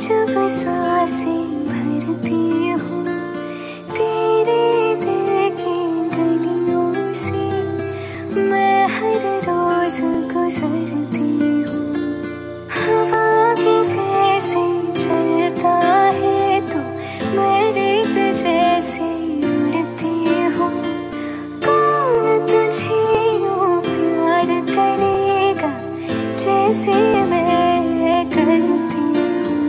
जब सांसें भरती हूँ तेरे दिल की गलियों से, मैं हर रोज गुजरती हूँ। हवा की जैसे चलता है तो मैं रेत जैसे उड़ती हूँ। कौन तुझे यूँ प्यार करेगा जैसे मैं करती हूँ।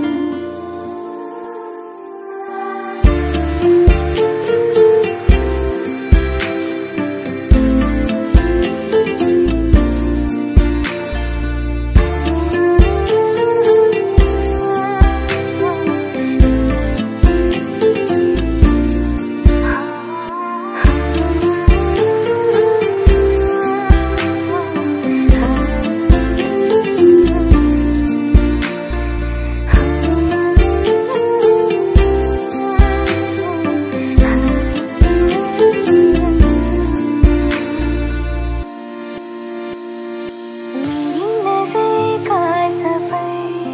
मेरी नजर का सफर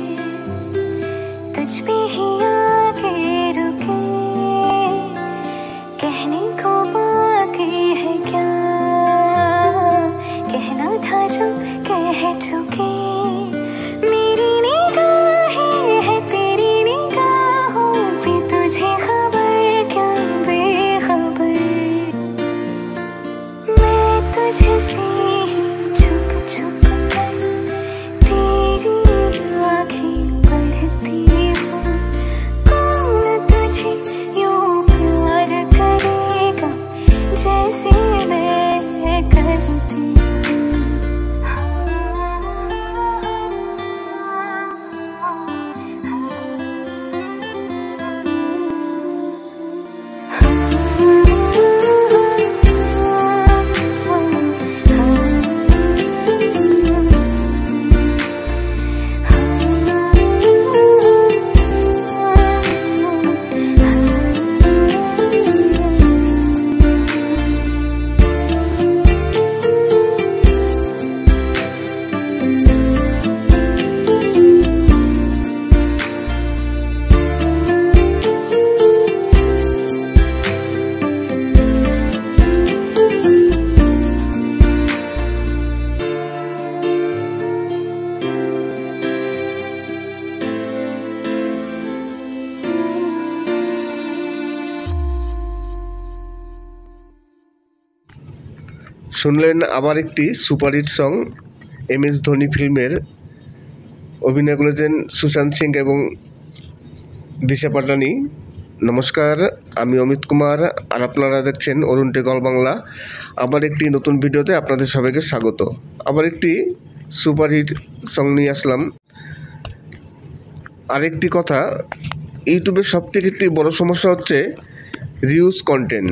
तुझ पे ही आके रुके, कहने को बाकी है क्या, कहना था जो कह चुके। मेरी निगाहें है तेरी निगाहों पे, तुझे खबर क्या बेखबर। मैं तुझसे ही छुप छुप कर तेरी आँखें पढ़ती हूँ। कौन तुझे यूँ प्यार करेगा जैसे मैं करती শুনলেন আবার একটি সুপারহিট সং MS ধোনি ফিল্মের। অভিনয় করেছেন সুশান্ত সিং এবং দিশা পাটানি। নমস্কার, আমি অমিত কুমার আর আপনারা দেখছেন অরুণ টেক অল বাংলা। আবার একটি নতুন ভিডিওতে আপনাদের সবাইকে স্বাগত। আবার একটি সুপারহিট সং নিয়ে আসলাম। আরেকটি কথা, ইউটিউবের সবথেকে একটি বড় সমস্যা হচ্ছে রিউজ কন্টেন্ট।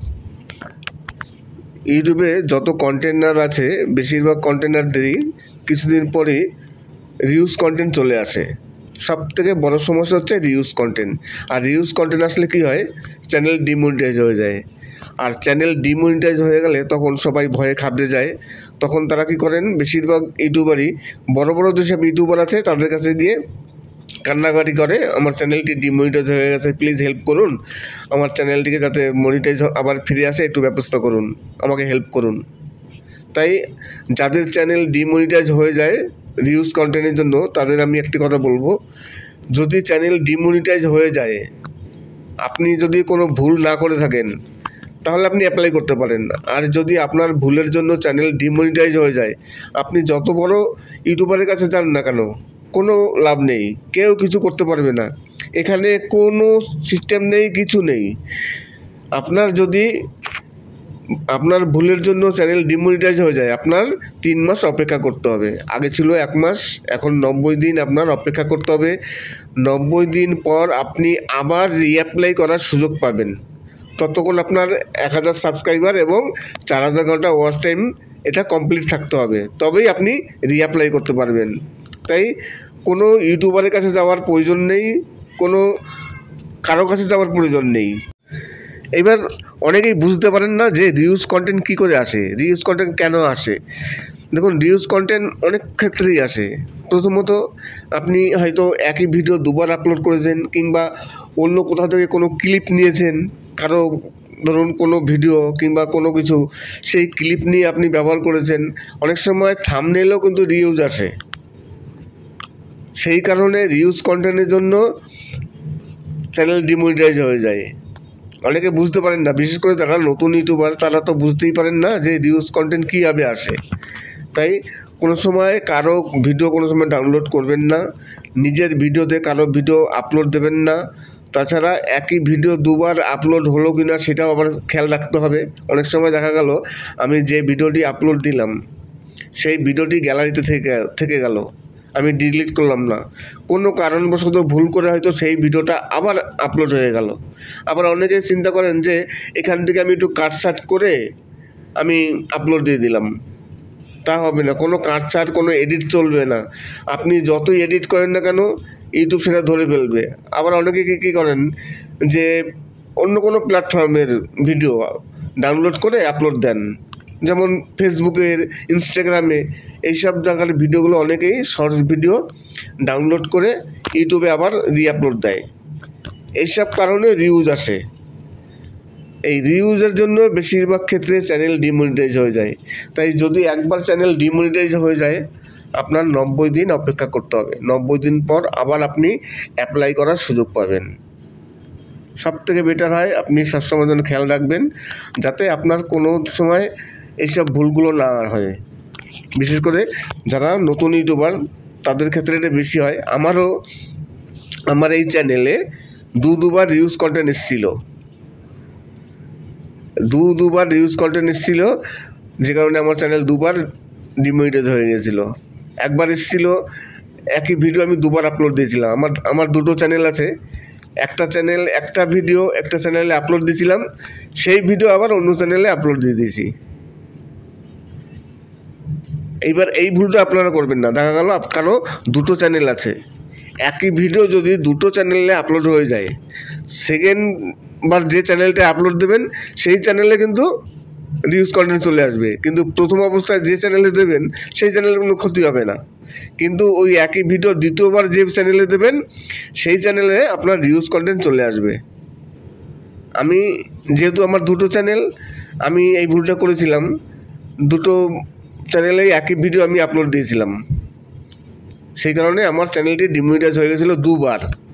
ইউটিউবে যত কন্টেন্টার আছে বেশিরভাগ কন্টেন্টারদেরই কিছুদিন পরে রিউজ কন্টেন্ট চলে আসে। সব থেকে বড় সমস্যা হচ্ছে রিউজ কন্টেন্ট। আর রিউজ কন্টেন্ট আসলে কি হয়, চ্যানেল ডিমনিটাইজ হয়ে যায়। আর চ্যানেল ডিমনিটাইজ হয়ে গেলে তখন সবাই ভয়ে ঘাবড়ে যায়। তখন তারা কি করেন, বেশিরভাগ ইউটিউবারই বড় বড় যেসব ইউটিউবার আছে তাদের কাছে গিয়ে কান্নাকাটি করে, আমার চ্যানেলটি ডিমনিটাইজ হয়ে গেছে, প্লিজ হেল্প করুন, আমার চ্যানেলটিকে যাতে মনিটাইজ আবার ফিরে আসে একটু ব্যবস্থা করুন, আমাকে হেল্প করুন। তাই যাদের চ্যানেল ডিমনিটাইজ হয়ে যায় রিউজ কন্টেন্টের জন্য, তাদের আমি একটি কথা বলবো, যদি চ্যানেল ডিমনিটাইজ হয়ে যায়, আপনি যদি কোনো ভুল না করে থাকেন তাহলে আপনি অ্যাপ্লাই করতে পারেন। আর যদি আপনার ভুলের জন্য চ্যানেল ডিমনিটাইজ হয়ে যায়, আপনি যত বড় ইউটিউবারের কাছে যান না কেন, কোনো লাভ নেই, কেউ কিছু করতে পারবে না। এখানে কোনো সিস্টেম নেই, কিছু নেই। আপনার যদি আপনার ভুলের জন্য চ্যানেল ডিমনিটাইজ হয়ে যায়, আপনার 3 মাস অপেক্ষা করতে হবে। আগে ছিল 1 মাস, এখন 90 দিন আপনার অপেক্ষা করতে হবে। 90 দিন পর আপনি আবার রিঅ্যাপ্লাই করার সুযোগ পাবেন। ততক্ষণ আপনার 1000 সাবস্ক্রাইবার এবং 4000 ঘন্টা ওয়াচ টাইম এটা কমপ্লিট থাকতে হবে, তবেই আপনি রিঅ্যাপ্লাই করতে পারবেন। তাই কোনো ইউটিউবারের কাছে যাওয়ার প্রয়োজন নেই, কোনো কারো কাছে যাওয়ার প্রয়োজন নেই। এবার অনেকেই বুঝতে পারেন না যে রিউজ কন্টেন্ট কী করে আসে, রিউজ কন্টেন্ট কেন আসে। দেখুন, রিউজ কন্টেন্ট অনেক ক্ষেত্রেই আসে। প্রথমত, আপনি হয়তো একই ভিডিও দুবার আপলোড করেছেন, কিংবা অন্য কোথাও থেকে কোনো ক্লিপ নিয়েছেন, কারো ধরুন কোনো ভিডিও কিংবা কোনো কিছু, সেই ক্লিপ নিয়ে আপনি ব্যবহার করেছেন। অনেক সময় থাম্বনেইলেও কিন্তু রিউজ আসে। সেই কারণে রিউজ কন্টেন্টের জন্য চ্যানেল ডিমনিটাইজ হয়ে যায়। অনেকে বুঝতে পারেন না, বিশেষ করে যারা নতুন ইউটিউবার, তারা তো বুঝতেই পারেন না যে রিউজ কন্টেন্ট কীভাবে আসে। তাই কোনো সময় কারো ভিডিও কোনো সময় ডাউনলোড করবেন না, নিজের ভিডিওতে কারো ভিডিও আপলোড দেবেন না। তাছাড়া একই ভিডিও দুবার আপলোড হলো কি না সেটাও আবার খেয়াল রাখতে হবে। অনেক সময় দেখা গেল আমি যে ভিডিওটি আপলোড দিলাম সেই ভিডিওটি গ্যালারিতে থেকে গেল, আমি ডিলিট করলাম না, কোনো কারণবশত ভুল করে হয়তো সেই ভিডিওটা আবার আপলোড হয়ে গেল। আবার অনেকে চিন্তা করেন যে এখান থেকে আমি একটু কাটছাট করে আমি আপলোড দিয়ে দিলাম। তা হবে না, কোনো কাটছাট কোনো এডিট চলবে না। আপনি যতই এডিট করেন না কেন, ইউটিউব সেটা ধরে ফেলবে। আবার অনেকে কী করেন যে অন্য কোনো প্ল্যাটফর্মের ভিডিও ডাউনলোড করে আপলোড দেন, যেমন ফেসবুকের, ইনস্টাগ্রামে, এইসব জায়গার ভিডিওগুলো অনেকেই শর্টস ভিডিও ডাউনলোড করে ইউটিউবে আবার রিআপলোড দেয়। এইসব কারণে রিউজ আসে। এই রিউজের জন্য বেশিরভাগ ক্ষেত্রে চ্যানেল ডিমনিটাইজ হয়ে যায়। তাই যদি একবার চ্যানেল ডিমনিটাইজ হয়ে যায়, আপনার 90 দিন অপেক্ষা করতে হবে। 90 দিন পর আবার আপনি অ্যাপ্লাই করার সুযোগ পাবেন। সবথেকে বেটার হয় আপনি সবসময় যেন খেয়াল রাখবেন যাতে আপনার কোনো সময় এইসব ভুলগুলো না হয়। বিশেষ করে যারা নতুন ইউটিউবার, তাদের ক্ষেত্রে এটা বেশি হয়। আমার এই চ্যানেলে দুবার রিউজ কন্টেন্ট এসেছিল, দুবার রিউজ কন্টেন্ট এসেছিল, যে কারণে আমার চ্যানেল দুবার ডিমনিটাইজ হয়ে গেছিল। একবার এসেছিল একই ভিডিও আমি দুবার আপলোড দিয়েছিলাম। আমার দুটো চ্যানেল আছে। একটা ভিডিও একটা চ্যানেলে আপলোড দিয়েছিলাম, সেই ভিডিও আবার অন্য চ্যানেলে আপলোড দিয়ে দিয়েছি। এইবার এই ভুলটা আপনারা করবেন না। দেখা গেল কারো দুটো চ্যানেল আছে, একই ভিডিও যদি দুটো চ্যানেলে আপলোড হয়ে যায়, সেকেন্ড বার যে চ্যানেলটা আপলোড দেবেন সেই চ্যানেলে কিন্তু রিউজ কন্টেন্ট চলে আসবে, কিন্তু প্রথম অবস্থায় যে চ্যানেলে দেবেন সেই চ্যানেলে কোনো ক্ষতি হবে না। কিন্তু ওই একই ভিডিও দ্বিতীয়বার যে চ্যানেলে দেবেন সেই চ্যানেলে আপনার রিউজ কন্টেন্ট চলে আসবে। আমি যেহেতু আমার দুটো চ্যানেল, আমি এই ভুলটা করেছিলাম। দুটো চ্যানেলে একই ভিডিও আমি আপলোড দিয়েছিলাম, সেই কারণে আমার চ্যানেলটি ডিমনিটাইজ হয়ে গেছিলো দুবার।